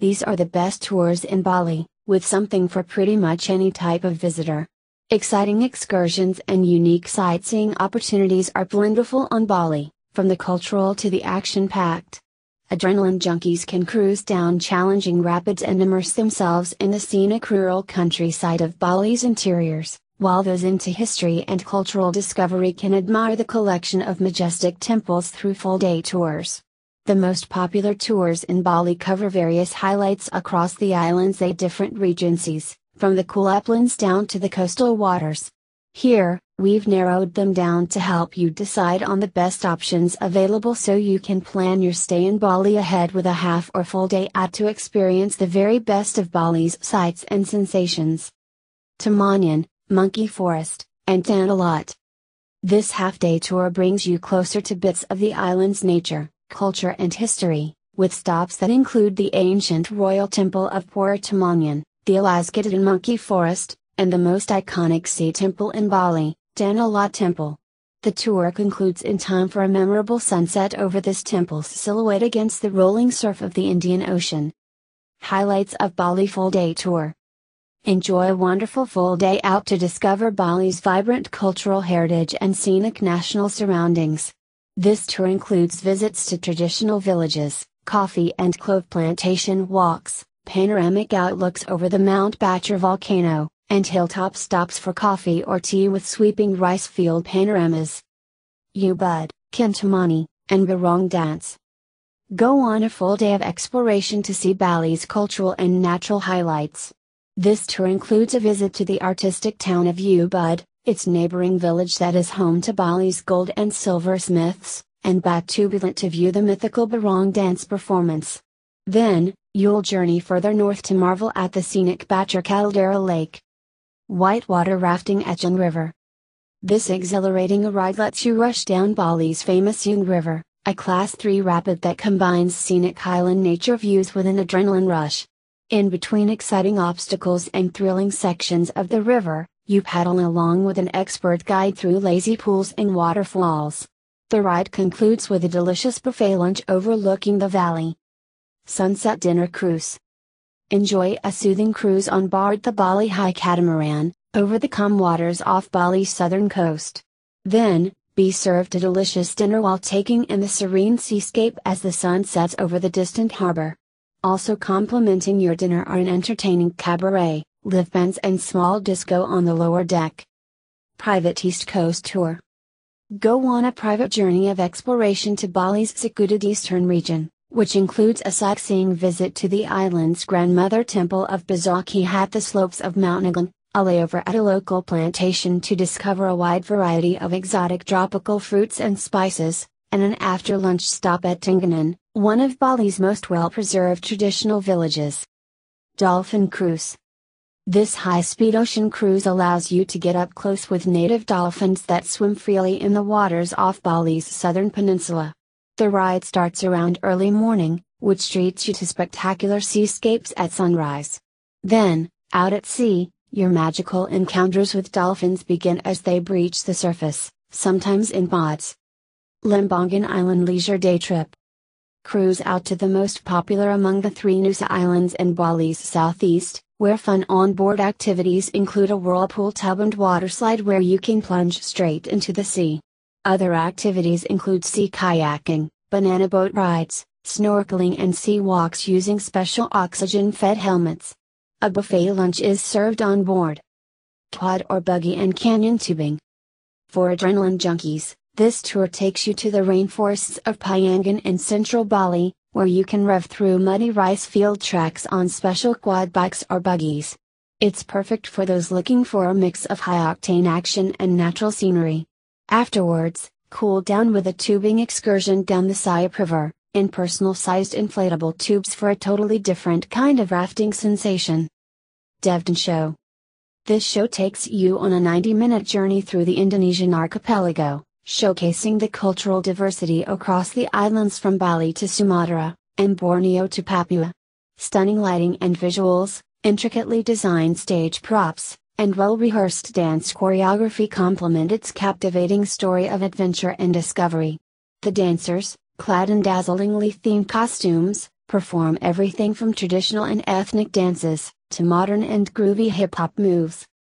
These are the best tours in Bali, with something for pretty much any type of visitor. Exciting excursions and unique sightseeing opportunities are plentiful on Bali, from the cultural to the action-packed. Adrenaline junkies can cruise down challenging rapids and immerse themselves in the scenic rural countryside of Bali's interiors, while those into history and cultural discovery can admire the collection of majestic temples through full-day tours. The most popular tours in Bali cover various highlights across the island's 8 different regencies, from the cool uplands down to the coastal waters. Here, we've narrowed them down to help you decide on the best options available so you can plan your stay in Bali ahead with a half or full day out to experience the very best of Bali's sights and sensations. Tamanyan, Monkey Forest, and Tandalat. This half-day tour brings you closer to bits of the island's nature, culture and history, with stops that include the ancient royal temple of Pura Tamanyan, the Elasgatan Monkey Forest, and the most iconic sea temple in Bali, Tandalat Temple. The tour concludes in time for a memorable sunset over this temple's silhouette against the rolling surf of the Indian Ocean. Highlights of Bali Full Day Tour. Enjoy a wonderful full day out to discover Bali's vibrant cultural heritage and scenic natural surroundings. This tour includes visits to traditional villages, coffee and clove plantation walks, panoramic outlooks over the Mount Batur volcano, and hilltop stops for coffee or tea with sweeping rice field panoramas. Ubud, Kintamani, and Barong Dance. Go on a full day of exploration to see Bali's cultural and natural highlights. This tour includes a visit to the artistic town of Ubud, its neighboring village that is home to Bali's gold and silver smiths, and Batubulant to view the mythical Barong Dance performance. Then, you'll journey further north to marvel at the scenic Batur Caldera Lake. Whitewater rafting at Jung River. This exhilarating ride lets you rush down Bali's famous Jung River, a Class 3 rapid that combines scenic highland nature views with an adrenaline rush. In between exciting obstacles and thrilling sections of the river, you paddle along with an expert guide through lazy pools and waterfalls. The ride concludes with a delicious buffet lunch overlooking the valley. Sunset Dinner Cruise. Enjoy a soothing cruise on board the Bali High Catamaran, over the calm waters off Bali's southern coast. Then, be served a delicious dinner while taking in the serene seascape as the sun sets over the distant harbor. Also complementing your dinner are an entertaining cabaret, live bands and small disco on the lower deck. Private East Coast Tour. Go on a private journey of exploration to Bali's secluded eastern region, which includes a sightseeing visit to the island's grandmother temple of Bazaki at the slopes of Mount Nagan, a layover at a local plantation to discover a wide variety of exotic tropical fruits and spices, and an after-lunch stop at Tenganan, one of Bali's most well-preserved traditional villages. Dolphin Cruise. This high-speed ocean cruise allows you to get up close with native dolphins that swim freely in the waters off Bali's southern peninsula. The ride starts around early morning, which treats you to spectacular seascapes at sunrise. Then, out at sea, your magical encounters with dolphins begin as they breach the surface, sometimes in pods. Limbangan Island Leisure Day Trip. Cruise out to the most popular among the 3 Nusa Islands in Bali's southeast, where fun on-board activities include a whirlpool tub and waterslide where you can plunge straight into the sea. Other activities include sea kayaking, banana boat rides, snorkeling and sea walks using special oxygen-fed helmets. A buffet lunch is served on board. Quad or buggy and canyon tubing. For adrenaline junkies, this tour takes you to the rainforests of Payangan in central Bali, where you can rev through muddy rice field tracks on special quad bikes or buggies. It's perfect for those looking for a mix of high-octane action and natural scenery. Afterwards, cool down with a tubing excursion down the Siap River, in personal-sized inflatable tubes for a totally different kind of rafting sensation. Devon Show. This show takes you on a 90-minute journey through the Indonesian archipelago, showcasing the cultural diversity across the islands from Bali to Sumatra, and Borneo to Papua. Stunning lighting and visuals, intricately designed stage props, and well-rehearsed dance choreography complement its captivating story of adventure and discovery. The dancers, clad in dazzlingly themed costumes, perform everything from traditional and ethnic dances, to modern and groovy hip hop moves.